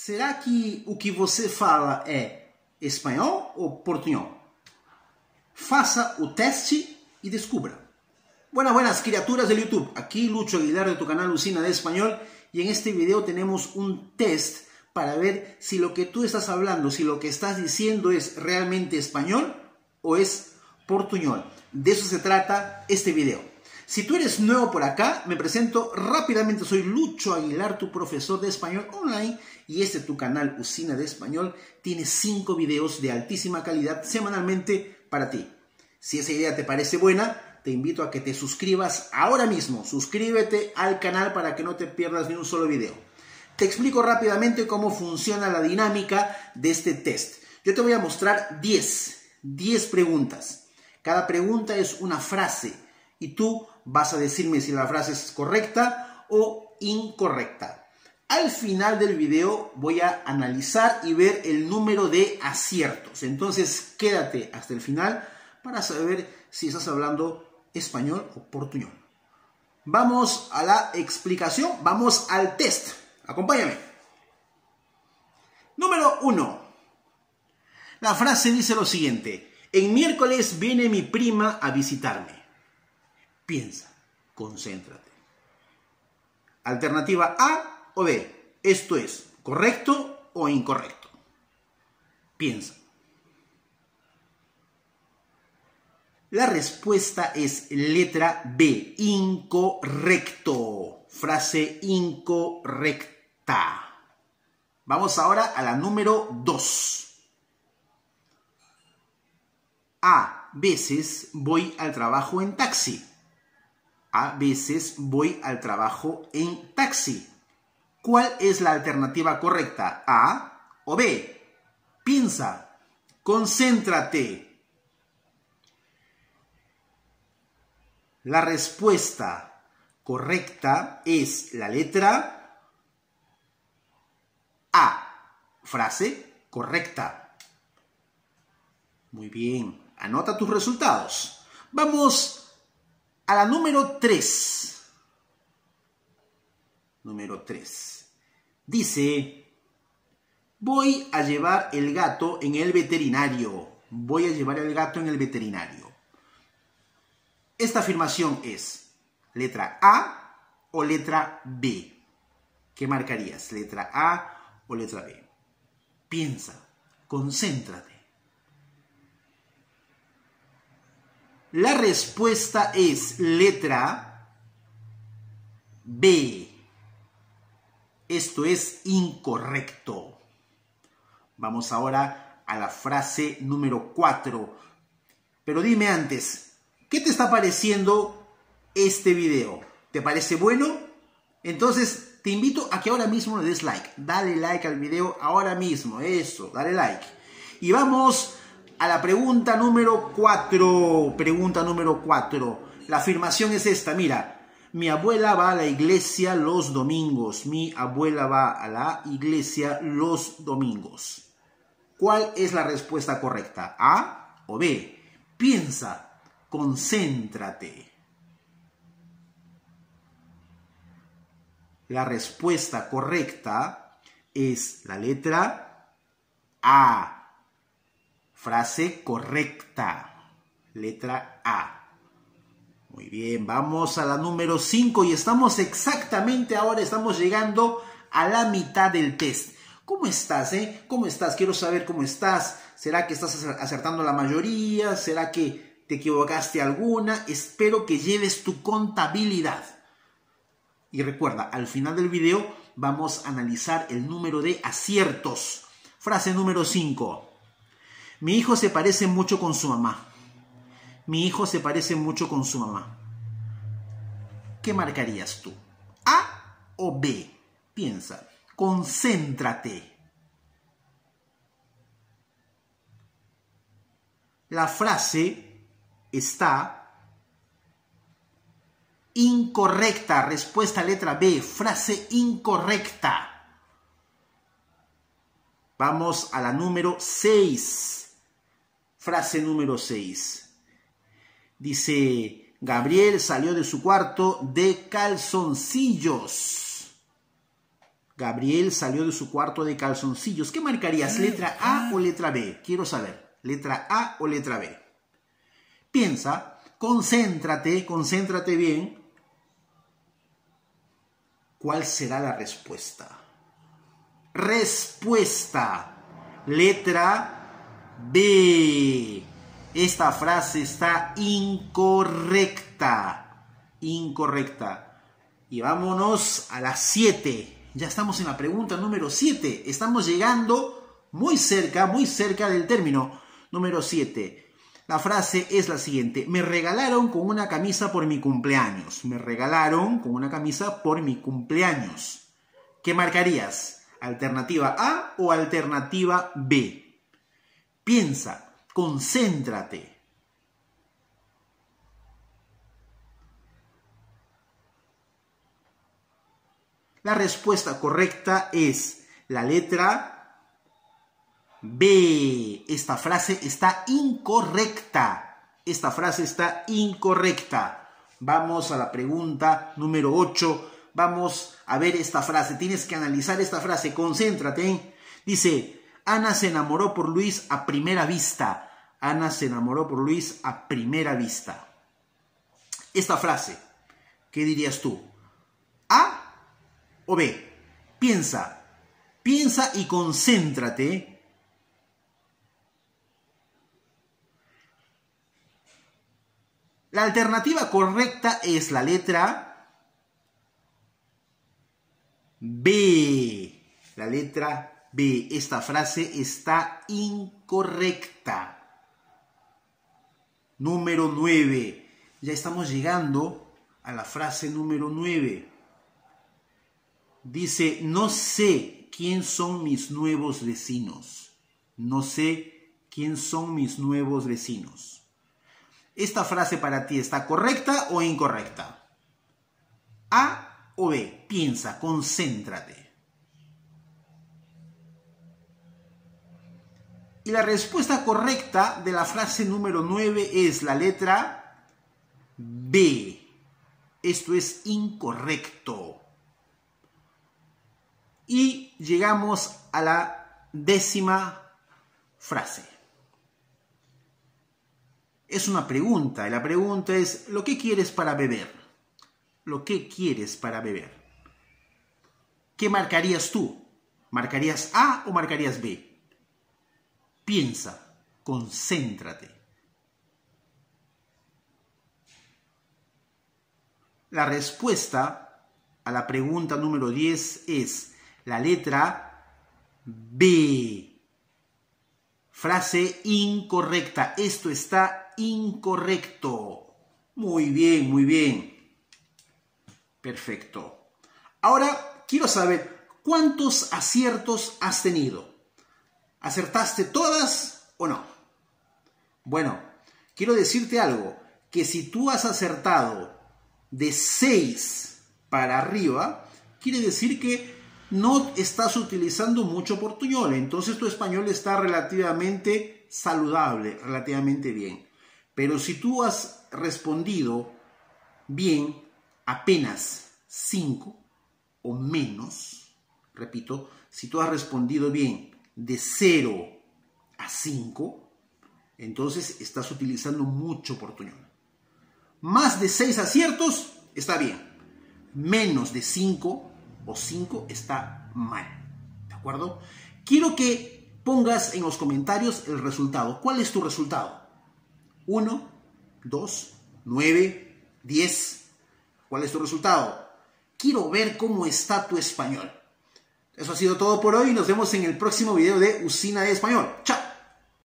Será que o que você fala é espanhol ou portunhol? Faça o teste y descubra. Buenas criaturas del YouTube, aquí Lucho Aguilar de tu canal Usina de Español, y en este video tenemos un test para ver si lo que tú estás hablando, si lo que estás diciendo es realmente español o es portuñol. De eso se trata este video. Si tú eres nuevo por acá, me presento rápidamente, soy Lucho Aguilar, tu profesor de español online, y este tu canal Usina de Español tiene 5 videos de altísima calidad semanalmente para ti. Si esa idea te parece buena, te invito a que te suscribas ahora mismo. Suscríbete al canal para que no te pierdas ni un solo video. Te explico rápidamente cómo funciona la dinámica de este test. Yo te voy a mostrar 10 preguntas. Cada pregunta es una frase y tú vas a decirme si la frase es correcta o incorrecta. Al final del video voy a analizar y ver el número de aciertos. Entonces quédate hasta el final para saber si estás hablando español o portuñol. Vamos a la explicación, vamos al test. Acompáñame. Número 1. La frase dice lo siguiente: en miércoles viene mi prima a visitarme. Piensa, concéntrate. Alternativa A o B. Esto es correcto o incorrecto. Piensa. La respuesta es letra B, incorrecto. Frase incorrecta. Vamos ahora a la número 2. A veces voy al trabajo en taxi. A veces voy al trabajo en taxi. ¿Cuál es la alternativa correcta? ¿A o B? Piensa, concéntrate. La respuesta correcta es la letra A. Frase correcta. Muy bien, anota tus resultados. Vamos a la número 3. Número 3. Dice: voy a llevar el gato en el veterinario. Voy a llevar el gato en el veterinario. Esta afirmación es letra A o letra B. ¿Qué marcarías? ¿Letra A o letra B? Piensa, concéntrate. La respuesta es letra B. Esto es incorrecto. Vamos ahora a la frase número 4. Pero dime antes, ¿qué te está pareciendo este video? ¿Te parece bueno? Entonces te invito a que ahora mismo le des like. Dale like al video ahora mismo. Eso, dale like. Y vamos a la pregunta número 4. Pregunta número 4. La afirmación es esta, mira. Mi abuela va a la iglesia los domingos. Mi abuela va a la iglesia los domingos. ¿Cuál es la respuesta correcta? ¿A o B? Piensa, concéntrate. La respuesta correcta es la letra A. Frase correcta. Letra A. Muy bien, vamos a la número 5 y estamos exactamente ahora, estamos llegando a la mitad del test. ¿Cómo estás, ¿Cómo estás? Quiero saber cómo estás. ¿Será que estás acertando la mayoría? ¿Será que te equivocaste alguna? Espero que lleves tu contabilidad. Y recuerda, al final del video vamos a analizar el número de aciertos. Frase número 5. Mi hijo se parece mucho con su mamá. Mi hijo se parece mucho con su mamá. ¿Qué marcarías tú? ¿A o B? Piensa, concéntrate. La frase está incorrecta. Respuesta letra B. Frase incorrecta. Vamos a la número 6. Frase número 6. Dice: Gabriel salió de su cuarto de calzoncillos. Gabriel salió de su cuarto de calzoncillos. ¿Qué marcarías? ¿Letra A o letra B? Quiero saber. ¿Letra A o letra B? Piensa, concéntrate bien. ¿Cuál será la respuesta? Respuesta. Letra B. Esta frase está incorrecta. Incorrecta. Y vámonos a las 7. Ya estamos en la pregunta número 7. Estamos llegando muy cerca del término. Número 7. La frase es la siguiente. Me regalaron con una camisa por mi cumpleaños. Me regalaron con una camisa por mi cumpleaños. ¿Qué marcarías? ¿Alternativa A o alternativa B? Piensa, concéntrate. La respuesta correcta es la letra B. Esta frase está incorrecta. Esta frase está incorrecta. Vamos a la pregunta número 8. Vamos a ver esta frase. Tienes que analizar esta frase. Concéntrate. Dice, Ana se enamoró por Luis a primera vista. Ana se enamoró por Luis a primera vista. Esta frase, ¿qué dirías tú? ¿A o B? Piensa y concéntrate. La alternativa correcta es la letra B. La letra B. Esta frase está incorrecta. Número 9. Ya estamos llegando a la frase número 9. Dice, no sé quién son mis nuevos vecinos. No sé quién son mis nuevos vecinos. ¿Esta frase para ti está correcta o incorrecta? ¿A o B? Piensa, concéntrate. Y la respuesta correcta de la frase número 9 es la letra B. Esto es incorrecto. Y llegamos a la 10ª frase. Es una pregunta, y la pregunta es, ¿lo que quieres para beber? ¿Lo que quieres para beber? ¿Qué marcarías tú? ¿Marcarías A o marcarías B? Piensa, concéntrate. La respuesta a la pregunta número 10 es la letra B. Frase incorrecta. Esto está incorrecto. Muy bien, muy bien. Perfecto. Ahora quiero saber cuántos aciertos has tenido. ¿Acertaste todas o no? Bueno, quiero decirte algo. Que si tú has acertado de 6 para arriba, quiere decir que no estás utilizando mucho portuñol, entonces tu español está relativamente saludable, relativamente bien. Pero si tú has respondido bien apenas 5 o menos, repito, si tú has respondido bien de 0 a 5, entonces estás utilizando mucho portuñol. Más de 6 aciertos está bien, menos de 5 o 5 está mal, ¿de acuerdo? Quiero que pongas en los comentarios el resultado. ¿Cuál es tu resultado? 1, 2, 9, 10. ¿Cuál es tu resultado? Quiero ver cómo está tu español. Eso ha sido todo por hoy. Nos vemos en el próximo video de Usina de Español. ¡Chao!